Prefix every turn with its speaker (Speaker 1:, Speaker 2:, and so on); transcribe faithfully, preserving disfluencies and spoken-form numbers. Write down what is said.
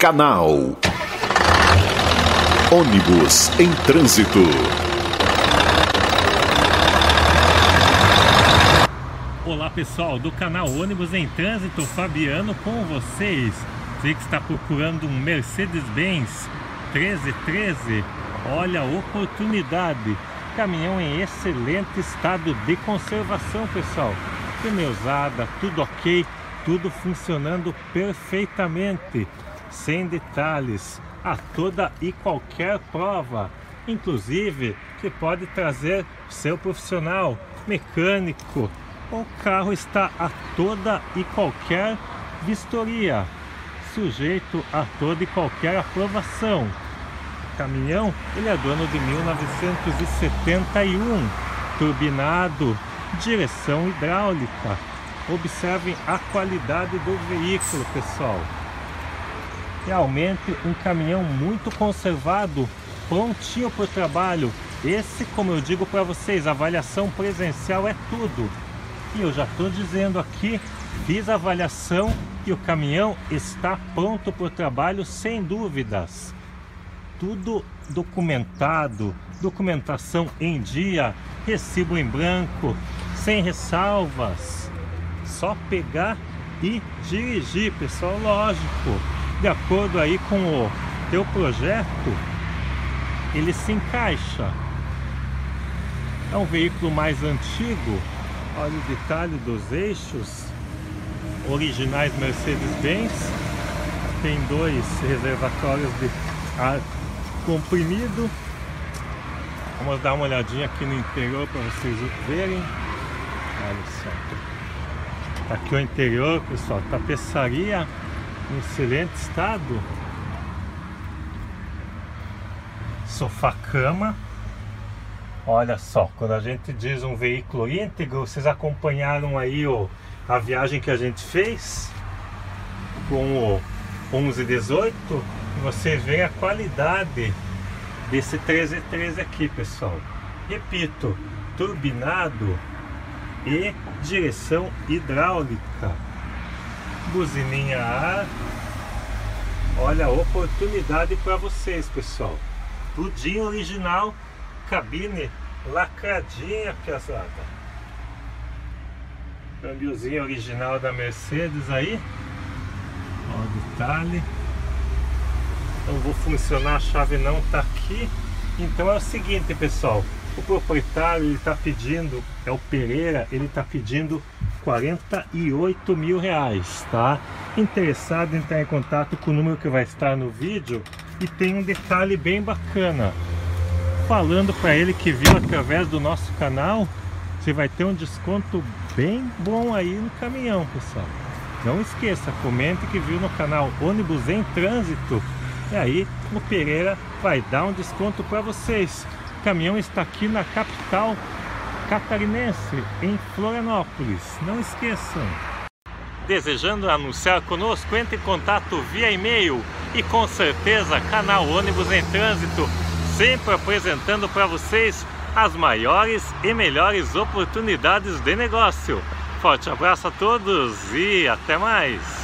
Speaker 1: Canal Ônibus em Trânsito.
Speaker 2: Olá pessoal, do canal Ônibus em Trânsito, Fabiano com vocês. Você que está procurando um Mercedes-Benz treze treze, olha a oportunidade. Caminhão em excelente estado de conservação, pessoal. Pneusada, tudo ok, tudo funcionando perfeitamente, sem detalhes, a toda e qualquer prova. Inclusive, você pode trazer seu profissional, mecânico. O carro está a toda e qualquer vistoria, sujeito a toda e qualquer aprovação. O caminhão, ele é do ano de mil novecentos e setenta e um, turbinado, direção hidráulica. Observem a qualidade do veículo, pessoal. Realmente um caminhão muito conservado, prontinho para o trabalho. Esse, como eu digo para vocês, a avaliação presencial é tudo. E eu já estou dizendo aqui, fiz a avaliação e o caminhão está pronto para o trabalho sem dúvidas. Tudo documentado, documentação em dia, recibo em branco, sem ressalvas. Só pegar e dirigir, pessoal, lógico. De acordo aí com o teu projeto, ele se encaixa. É um veículo mais antigo. Olha o detalhe dos eixos originais Mercedes-Benz. Tem dois reservatórios de ar comprimido. Vamos dar uma olhadinha aqui no interior para vocês verem. Olha só. Aqui o interior, pessoal, tapeçaria em excelente estado. Sofá-cama. Olha só, quando a gente diz um veículo íntegro, vocês acompanharam aí o, a viagem que a gente fez com o onze dezoito. Vocês veem a qualidade desse treze treze aqui, pessoal. Repito, turbinado e direção hidráulica. Buzininha a ar. Olha a oportunidade para vocês, pessoal. Tudinho original. Cabine lacradinha, pesada. Câmbiozinho original da Mercedes aí. Ó o detalhe. Não vou funcionar, a chave não tá aqui. Então é o seguinte, pessoal. O proprietário, ele tá pedindo, é o Pereira, ele tá pedindo quarenta e oito mil reais, tá? Interessado em entrar em contato com o número que vai estar no vídeo. E tem um detalhe bem bacana. Falando para ele que viu através do nosso canal, você vai ter um desconto bem bom aí no caminhão, pessoal. Não esqueça, comente que viu no canal Ônibus em Trânsito. E aí o Pereira vai dar um desconto para vocês. O caminhão está aqui na capital catarinense, em Florianópolis. Não esqueçam. Desejando anunciar conosco, entre em contato via e-mail. E com certeza, canal Ônibus em Trânsito, sempre apresentando para vocês as maiores e melhores oportunidades de negócio. Forte abraço a todos e até mais!